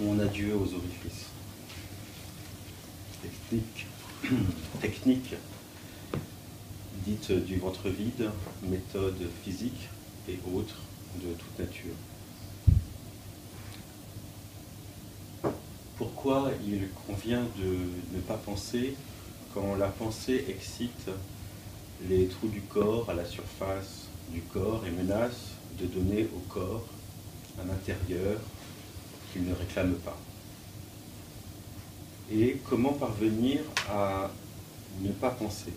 Mon adieu aux orifices. Technique dite du ventre vide, méthode physique et autres de toute nature. Pourquoi il convient de ne pas penser quand la pensée excite les trous du corps à la surface du corps et menace de donner au corps un intérieur qu'il ne réclame pas? Et comment parvenir à ne pas penser?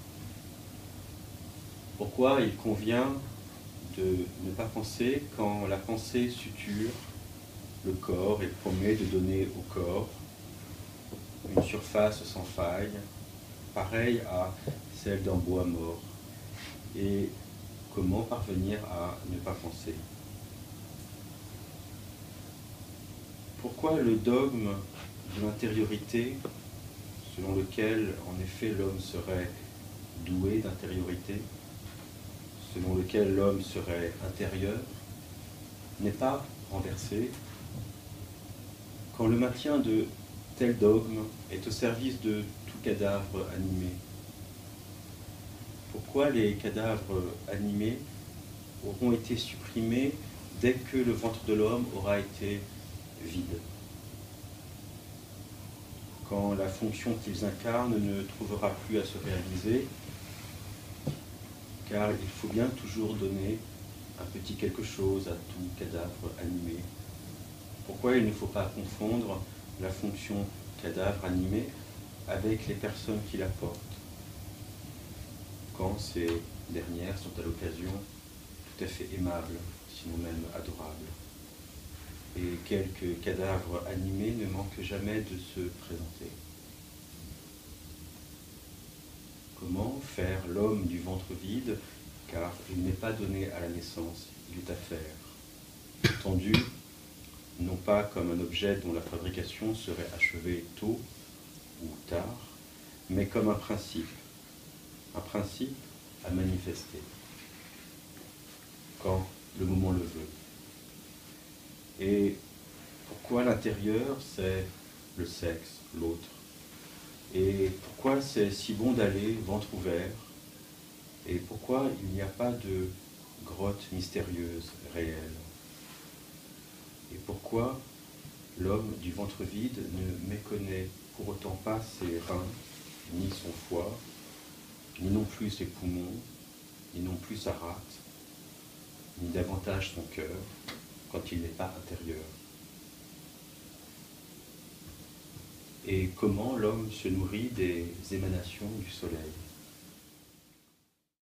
Pourquoi il convient de ne pas penser quand la pensée suture le corps et promet de donner au corps une surface sans faille, pareille à celle d'un bois mort? Et comment parvenir à ne pas penser? Pourquoi le dogme de l'intériorité, selon lequel en effet l'homme serait doué d'intériorité, selon lequel l'homme serait intérieur, n'est pas renversé quand le maintien de tel dogme est au service de tout cadavre animé? Pourquoi les cadavres animés auront été supprimés dès que le ventre de l'homme aura été vide, quand la fonction qu'ils incarnent ne trouvera plus à se réaliser, car il faut bien toujours donner un petit quelque chose à tout cadavre animé? Pourquoi il ne faut pas confondre la fonction cadavre animé avec les personnes qui la portent, quand ces dernières sont à l'occasion tout à fait aimables, sinon même adorables? Et quelques cadavres animés ne manquent jamais de se présenter. Comment faire l'homme du ventre vide, car il n'est pas donné à la naissance, il est à faire, tendu, non pas comme un objet dont la fabrication serait achevée tôt ou tard, mais comme un principe à manifester, quand le moment le veut. Et pourquoi l'intérieur, c'est le sexe, l'autre? Et pourquoi c'est si bon d'aller ventre ouvert? Et pourquoi il n'y a pas de grotte mystérieuse, réelle? Et pourquoi l'homme du ventre vide ne méconnaît pour autant pas ses reins, ni son foie, ni non plus ses poumons, ni non plus sa rate, ni davantage son cœur, quand il n'est pas intérieur? Et comment l'homme se nourrit des émanations du soleil?